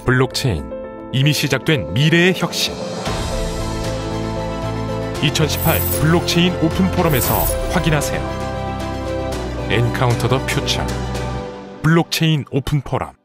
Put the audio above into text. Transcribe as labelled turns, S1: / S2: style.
S1: 블록체인, 이미 시작된 미래의 혁신. 2018 블록체인 오픈 포럼에서 확인하세요. 엔카운터 더 퓨처 블록체인 오픈 포럼.